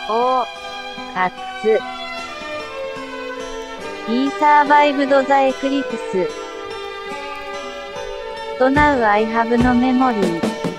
お、かつ。He survived the eclipse. So now I have no memory.